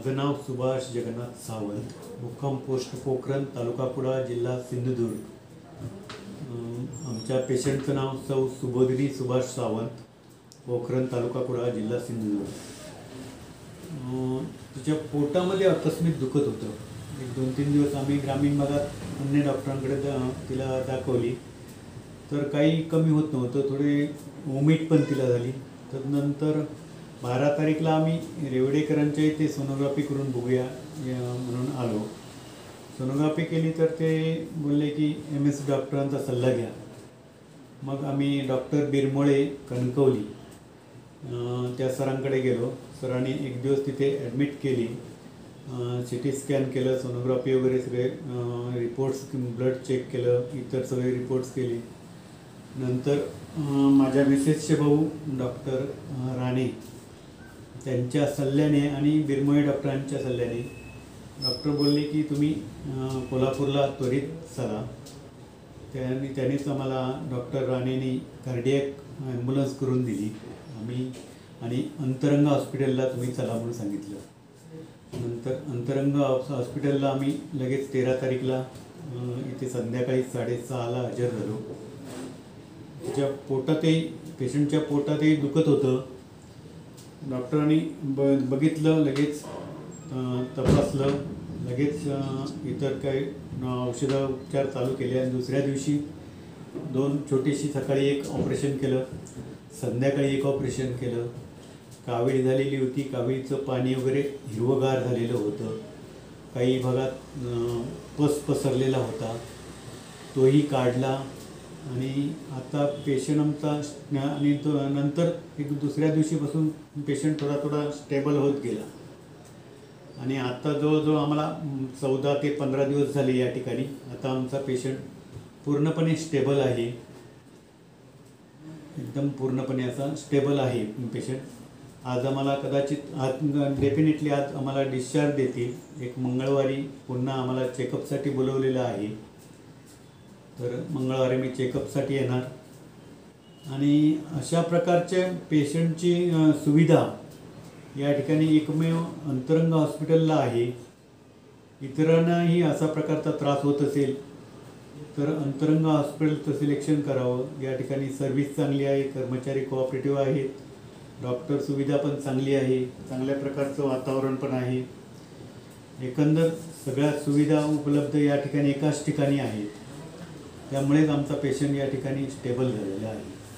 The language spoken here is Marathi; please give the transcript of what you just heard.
माझं नाव सुभाष जगन्नाथ सावंत, मुक्काम पोस्ट पोखरण, तालुका कुडाळ, जिल्हा सिंधुदुर्ग। आमच्या पेशंटचं नाव सौ सुबोधिनी सुभाष सावंत, पोखरण, तालुका कुडाळ, जिल्हा सिंधुदुर्ग। तिच्या पोटामध्ये आकस्मिक दुखत होतं। एक 2-3 दिवस आम्ही ग्रामीण भागात अन्य डॉक्टरांकडे तिला दाखवली, तर काही कमी होत नव्हतं। थोडे वॉमिट पण तिला झाली। तदनंतर 12 तारीखला आम्ही रेवडेकरांच्या इथे सोनोग्राफी करून बघूया म्हणून आलो। सोनोग्राफी केली तर ते बोलले की MS डॉक्टरांचा सल्ला घ्या। मग आम्ही डॉक्टर बिरमोळे कणकवली त्या सरांकडे गेलो। सरांनी एक दिवस तिथे ॲडमिट केली, CT स्कॅन केलं, सोनोग्राफी वगैरे सगळे रिपोर्ट्स, ब्लड चेक केलं, इतर सगळे रिपोर्ट्स केले। नंतर माझ्या मिसेसचे भाऊ डॉक्टर राणे त्यांच्या सल्ल्याने आणि बिरमोळे डॉक्टरांच्या सल्ल्याने डॉक्टर बोलले की तुम्ही कोल्हापूरला त्वरित चला। त्यांनीच आम्हाला डॉक्टर राणेंनी कार्डियक ॲम्ब्युलन्स करून दिली आम्ही, आणि अंतरंग हॉस्पिटलला तुम्ही चला म्हणून सांगितलं। नंतर अंतरंग हॉस्पिटलला आम्ही लगेच 13 तारीखला इथे संध्याकाळी 6:30ला हजर झालो। तिच्या पोटातही, पेशंटच्या पोटातही दुखत होतं। डॉक्टरांनी बघितलं, लगेच तपासलं, लगेच इतर काही औषधोपचार चालू केले आणि दुसऱ्या दिवशी 2 छोटीशी, सकाळी एक ऑपरेशन केलं, संध्याकाळी एक ऑपरेशन केलं। कावीळ झालेली होती, कावीळचं पाणी वगैरे हिरवंगार झालेलं होतं। काही भागात पस पसरलेला होता, तोही काढला। आणि आता पेशंट आमचा आणि तो नंतर एक दुसऱ्या दिवशीपासून पेशंट थोडा स्टेबल होत गेला। आणि आता जवळजवळ आम्हाला 14 ते 15 दिवस झाले या ठिकाणी। आता आमचा पेशंट पूर्णपणे स्टेबल आहे, एकदम पूर्णपणे असा स्टेबल आहे पेशंट। आज आम्हाला डेफिनेटली आज आम्हाला डिस्चार्ज देतील। एक मंगळवारी पुन्हा आम्हाला चेकअपसाठी बोलवलेलं आहे, तर मंगळवारी मी चेकअपसाठी येणार। आणि अशा प्रकारच्या पेशंटची सुविधा या ठिकाणी एकमेव अंतरंग हॉस्पिटलला आहे। इतरांनाही असा प्रकारचा त्रास होत असेल तर अंतरंग हॉस्पिटलचं सिलेक्शन करावं। या ठिकाणी सर्व्हिस चांगली आहे, कर्मचारी कोऑपरेटिव्ह आहेत, डॉक्टर सुविधा पण चांगली आहे, चांगल्या प्रकारचं वातावरण पण आहे। एकंदर सगळ्या सुविधा उपलब्ध या ठिकाणी एकाच ठिकाणी आहेत, त्यामुळेच आमचा पेशंट या ठिकाणी स्टेबल झालेला आहे।